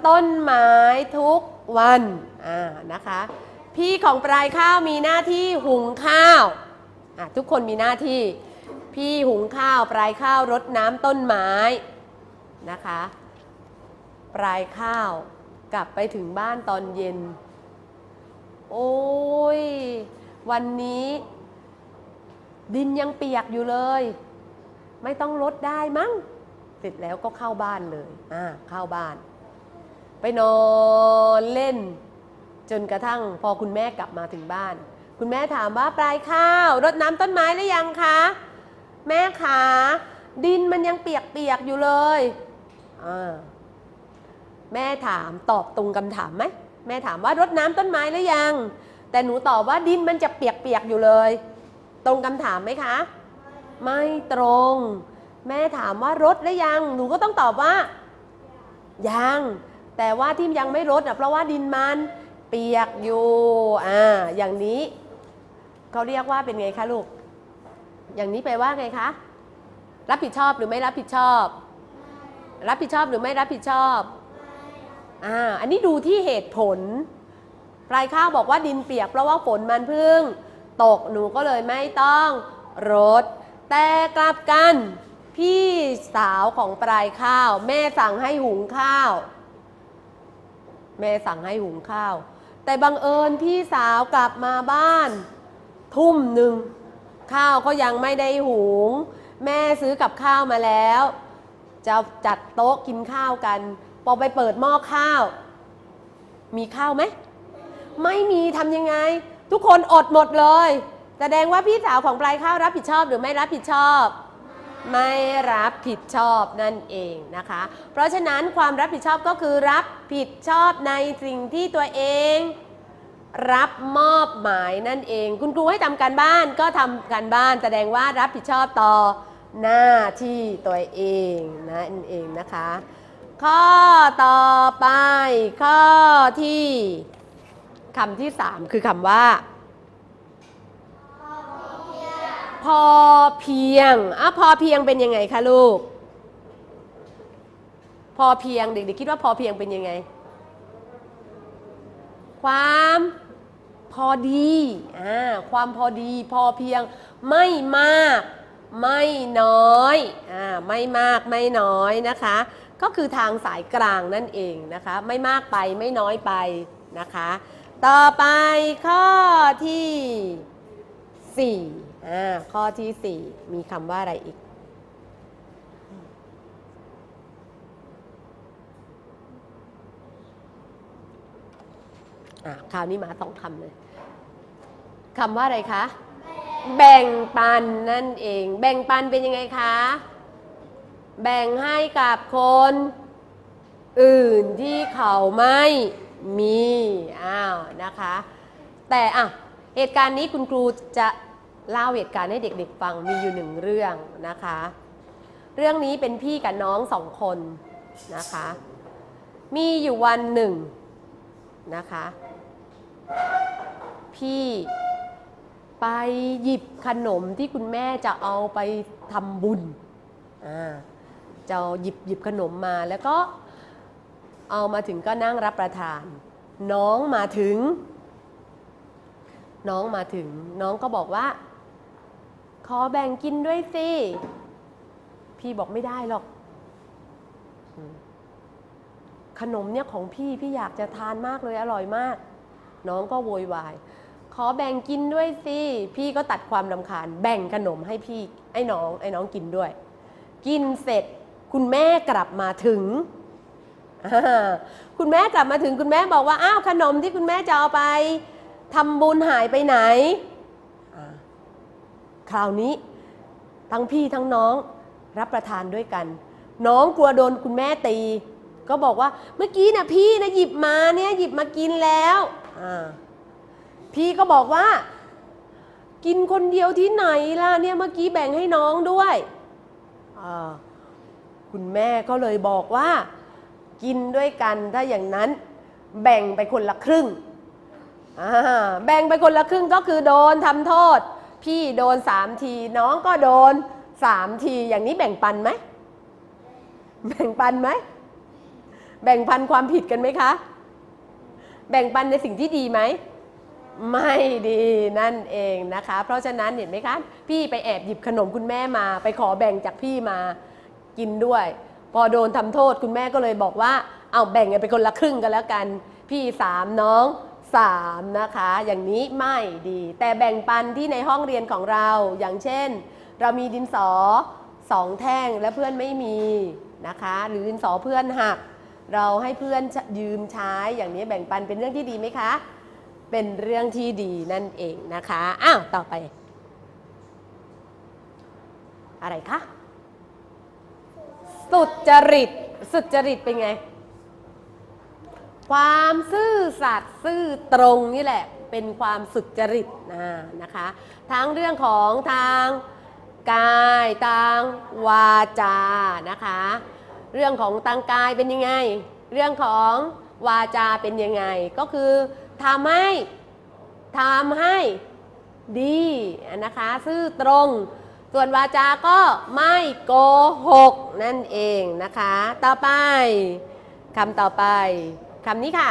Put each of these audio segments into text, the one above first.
ำต้นไม้ทุกวันนะคะพี่ของปลายข้าวมีหน้าที่หุงข้าวทุกคนมีหน้าที่พี่หุงข้าวปลายข้าวรดน้ำต้นไม้นะคะปลายข้าวกลับไปถึงบ้านตอนเย็นโอ้ยวันนี้ดินยังเปียกอยู่เลยไม่ต้องรดได้มั้งเสร็จแล้วก็เข้าบ้านเลยเข้าบ้านไปนอนเล่นจนกระทั่งพอคุณแม่กลับมาถึงบ้านคุณแม่ถามว่าปลายข้าวรดน้ำต้นไม้หรือยังคะแม่ขาดินมันยังเปียกอยู่เลยแม่ถามตอบตรงคำถามไหมแม่ถามว่ารดน้ำต้นไม้หรือยังแต่หนูตอบว่าดินมันจะเปียกอยู่เลยตรงคำถามไหมคะไม่ตรงแม่ถามว่ารดหรือยังหนูก็ต้องตอบว่ายังแต่ว่าที่ยังไม่รดเพราะว่าดินมันเปียกอยู่อย่างนี้เขาเรียกว่าเป็นไงคะลูกอย่างนี้แปลว่าไงคะรับผิดชอบหรือไม่รับผิดชอบรับผิดชอบหรือไม่รับผิดชอบอันนี้ดูที่เหตุผลปลายข้าวบอกว่าดินเปียกเพราะว่าฝนมันเพิ่งตกหนูก็เลยไม่ต้องรดแต่กลับกันพี่สาวของปลายข้าวแม่สั่งให้หุงข้าวแม่สั่งให้หุงข้าวแต่บังเอิญพี่สาวกลับมาบ้านทุ่มหนึ่งข้าวก็ยังไม่ได้หุงแม่ซื้อกับข้าวมาแล้วจะจัดโต๊ะกินข้าวกันพอไปเปิดหม้อข้าวมีข้าวไหมไม่มีทำยังไงทุกคนอดหมดเลยแสดงว่าพี่สาวของปลายข้าวรับผิดชอบหรือไม่รับผิดชอบไม่รับผิดชอบนั่นเองนะคะเพราะฉะนั้นความรับผิดชอบก็คือรับผิดชอบในสิ่งที่ตัวเองรับมอบหมายนั่นเองคุณครูให้ทำการบ้านก็ทำการบ้านแสดงว่ารับผิดชอบต่อหน้าที่ตัวเองนั่นเองนะคะข้อต่อไปข้อที่คำที่3คือคำว่าพอเพียงพอเพียงเป็นยังไงคะลูกพอเพียงเด็กๆคิดว่าพอเพียงเป็นยังไงความพอดีความพอดีพอเพียงไม่มากไม่น้อยไม่มากไม่น้อยนะคะก็คือทางสายกลางนั่นเองนะคะไม่มากไปไม่น้อยไปนะคะต่อไปข้อที่4ข้อที่4มีคำว่าอะไรอีกคราวนี้มา2คำเลยคำว่าอะไรคะแบ่งปันนั่นเองแบ่งปันเป็นยังไงคะแบ่งให้กับคนอื่นที่เขาไม่มีนะคะแต่เหตุการณ์นี้คุณครูจะเล่าเหตุการณ์ให้เด็กๆฟังมีอยู่1เรื่องนะคะเรื่องนี้เป็นพี่กับน้อง2คนนะคะมีอยู่วันหนึ่งนะคะพี่ไปหยิบขนมที่คุณแม่จะเอาไปทำบุญจะหยิบขนมมาแล้วก็เอามาถึงก็นั่งรับประทานน้องมาถึงน้องก็บอกว่าขอแบ่งกินด้วยสิพี่บอกไม่ได้หรอกขนมเนี่ยของพี่อยากจะทานมากเลยอร่อยมากน้องก็โวยวายขอแบ่งกินด้วยสิพี่ก็ตัดความรำคาญแบ่งขนมให้พี่ไอ้น้องกินด้วยกินเสร็จคุณแม่กลับมาถึงคุณแม่กลับมาถึงคุณแม่บอกว่าอ้าวขนมที่คุณแม่จะเอาไปทำบุญหายไปไหนคราวนี้ทั้งพี่ทั้งน้องรับประทานด้วยกันน้องกลัวโดนคุณแม่ตีก็บอกว่าเมื่อกี้นะพี่นะหยิบมากินแล้วพี่ก็บอกว่ากินคนเดียวที่ไหนล่ะเนี่ยเมื่อกี้แบ่งให้น้องด้วยคุณแม่ก็เลยบอกว่ากินด้วยกันถ้าอย่างนั้นแบ่งไปคนละครึ่งแบ่งไปคนละครึ่งก็คือโดนทำโทษพี่โดน3 ทีน้องก็โดน3 ทีอย่างนี้แบ่งปันไหมแบ่งปันความผิดกันไหมคะแบ่งปันในสิ่งที่ดีไหมไม่ดีนั่นเองนะคะเพราะฉะนั้นเห็นไหมคะพี่ไปแอบหยิบขนมคุณแม่มาไปขอแบ่งจากพี่มากินด้วยพอโดนทำโทษคุณแม่ก็เลยบอกว่าเอาแบ่งกันไปคนละครึ่งกันแล้วกันพี่3น้อง3นะคะอย่างนี้ไม่ดีแต่แบ่งปันที่ในห้องเรียนของเราอย่างเช่นเรามีดินสอ2แท่งและเพื่อนไม่มีนะคะหรือดินสอเพื่อนหักเราให้เพื่อนยืมใช้อย่างนี้แบ่งปันเป็นเรื่องที่ดีไหมคะเป็นเรื่องที่ดีนั่นเองนะคะอ้าวต่อไปอะไรคะสุจริตสุจริตเป็นไงความซื่อสัตย์ซื่อตรงนี่แหละเป็นความสุจริตนะคะทั้งเรื่องของทางกายทางวาจานะคะเรื่องของทางกายเป็นยังไงเรื่องของวาจาเป็นยังไงก็คือทำให้ดีนะคะซื่อตรงส่วนวาจาก็ไม่โกหกนั่นเองนะคะต่อไปคำต่อไปคำนี้ค่ะ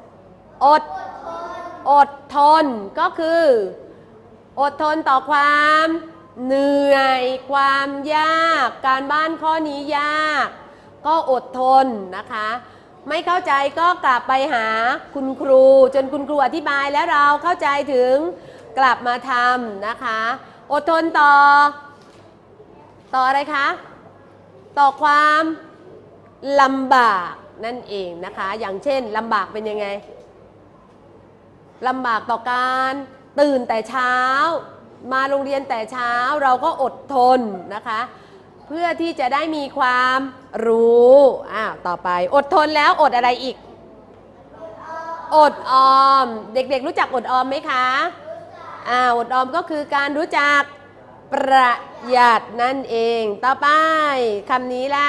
อดทนก็คืออดทนต่อความเหนื่อยความยากการบ้านข้อนี้ยากก็อดทนนะคะไม่เข้าใจก็กลับไปหาคุณครูจนคุณครูอธิบายแล้วเราเข้าใจถึงกลับมาทำนะคะอดทนต่ออะไรคะต่อความลำบากนั่นเองนะคะอย่างเช่นลำบากเป็นยังไงลำบากต่อการตื่นแต่เช้ามาโรงเรียนแต่เช้าเราก็อดทนนะคะเพื่อที่จะได้มีความรู้ต่อไปอดทนแล้วอดอะไรอีกอดออมเด็กๆรู้จักอดออมไหมคะอดออมก็คือการรู้จักประหยัดนั่นเองต่อไปคำนี้ล่ะ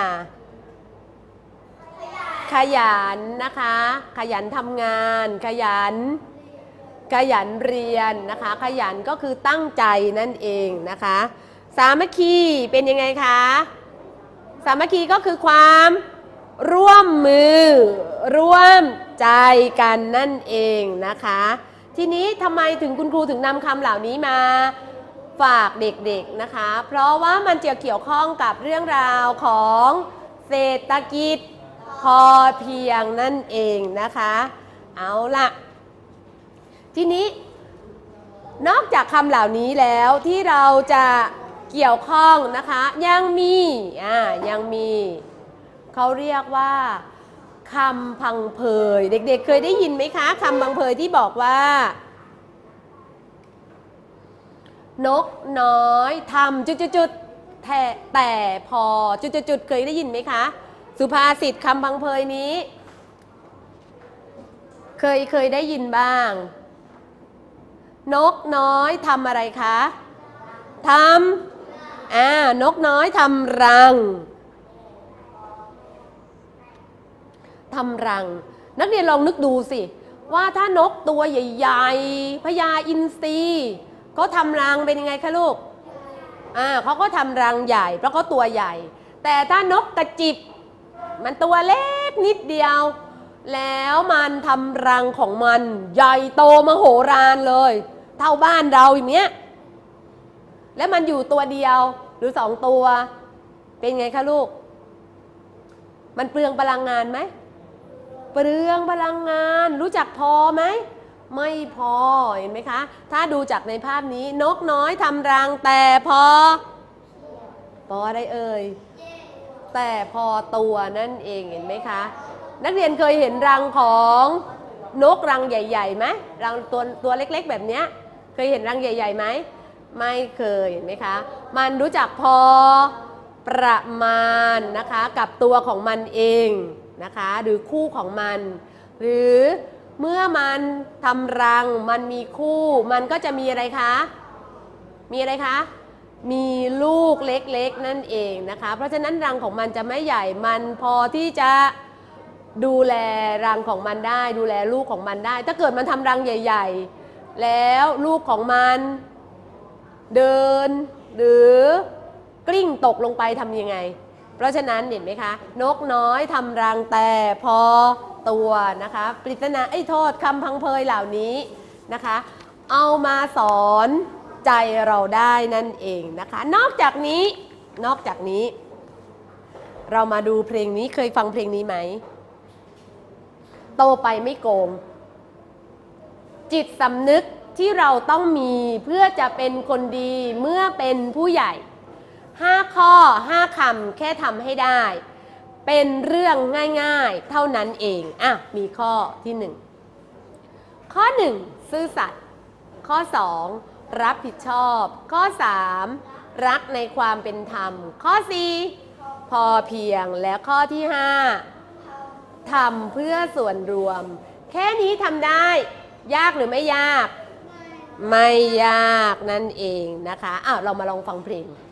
ขยันนะคะขยันทำงานขยันเรียนนะคะขยันก็คือตั้งใจนั่นเองนะคะสามัคคีเป็นยังไงคะสามัคคีก็คือความร่วมมือร่วมใจกันนั่นเองนะคะทีนี้ทำไมถึงคุณครูถึงนำคำเหล่านี้มาฝากเด็กๆนะคะเพราะว่ามันจะเกี่ยวข้องกับเรื่องราวของเศรษฐกิจพอเพียงนั่นเองนะคะเอาล่ะทีนี้นอกจากคำเหล่านี้แล้วที่เราจะเกี่ยวข้องนะคะยังมีเขาเรียกว่าคำพังเพยเด็กๆเคยได้ยินไหมคะคำพังเพยที่บอกว่านกน้อยทำจุดๆแต่พอจุดๆเคยได้ยินไหมคะสุภาษิตคำพังเพยนี้เคยได้ยินบ้างนกน้อยทำอะไรคะนกน้อยทำรังนักเรียนลองนึกดูสิว่าถ้านกตัวใหญ่ๆพญาอินทรีเขาทำรังเป็นยังไงคะลูกเขาก็ทำรังใหญ่เพราะเขาตัวใหญ่แต่ถ้านกกระจิบมันตัวเล็กนิดเดียวแล้วมันทำรังของมันใหญ่โตมโหฬารเลยเท่าบ้านเราอย่างเนี้ยแล้วมันอยู่ตัวเดียวหรือ2ตัวเป็นไงคะลูกมันเปลืองพลังงานไหมเปลืองพลังงานรู้จักพอไหมไม่พอเห็นไหมคะถ้าดูจากในภาพนี้นกน้อยทำรังแต่พออะไรเอ่ยแต่พอตัวนั่นเองเห็นไหมคะนักเรียนเคยเห็นรังของนกรังใหญ่ๆไหมรังตัวเล็กๆแบบนี้เคยเห็นรังใหญ่ๆไหมไม่เคยเห็นไหมคะมันรู้จักพอประมาณนะคะกับตัวของมันเองนะคะหรือคู่ของมันหรือเมื่อมันทำรังมันมีคู่มันก็จะมีอะไรคะมีลูกเล็กๆนั่นเองนะคะเพราะฉะนั้นรังของมันจะไม่ใหญ่มันพอที่จะดูแลรังของมันได้ดูแลลูกของมันได้ถ้าเกิดมันทำรังใหญ่ๆแล้วลูกของมันเดินหรือกลิ้งตกลงไปทำยังไงเพราะฉะนั้นเห็นไหมคะนกน้อยทำรังแต่พอตัวนะคะปริศนาโทษคำพังเพยเหล่านี้นะคะเอามาสอนใจเราได้นั่นเองนะคะนอกจากนี้เรามาดูเพลงนี้เคยฟังเพลงนี้ไหมโตไปไม่โกงจิตสำนึกที่เราต้องมีเพื่อจะเป็นคนดีเมื่อเป็นผู้ใหญ่5 ข้อ 5 คำแค่ทำให้ได้เป็นเรื่องง่ายๆเท่านั้นเองมีข้อที่1ข้อ1ซื่อสัตย์ข้อ2รับผิดชอบข้อ3รักในความเป็นธรรมข้อ4พอเพียงและข้อที่5ทำเพื่อส่วนรวมแค่นี้ทำได้ยากหรือไม่ยากไม่ยากนั่นเองนะคะเรามาลองฟังเพลง